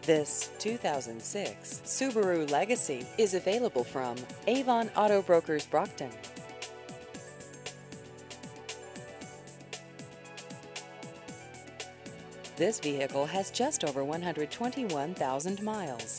This 2006 Subaru Legacy is available from Avon Auto Brokers Brockton. This vehicle has just over 121,000 miles.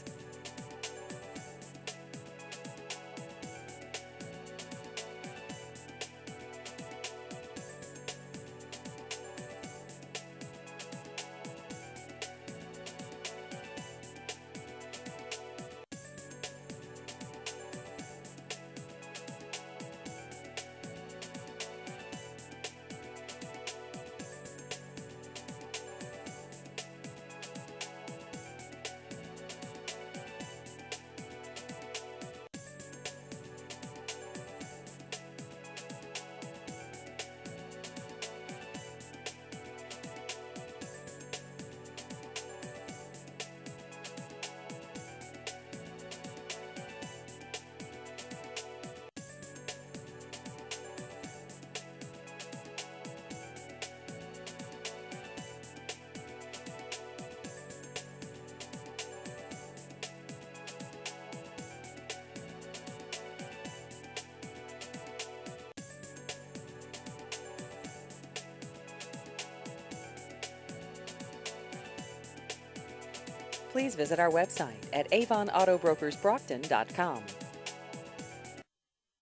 Please visit our website at avonautobrokersbrockton.com.